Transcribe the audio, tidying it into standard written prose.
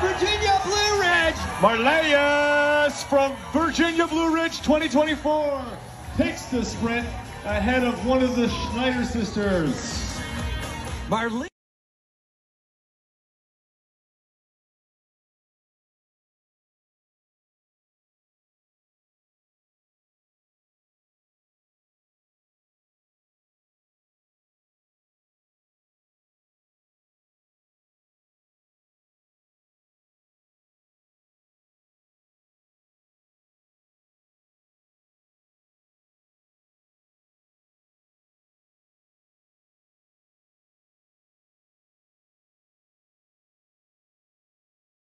Virginia Blue Ridge. Marlayas from Virginia Blue Ridge 2024 takes the sprint ahead of one of the Schneider sisters. Marley.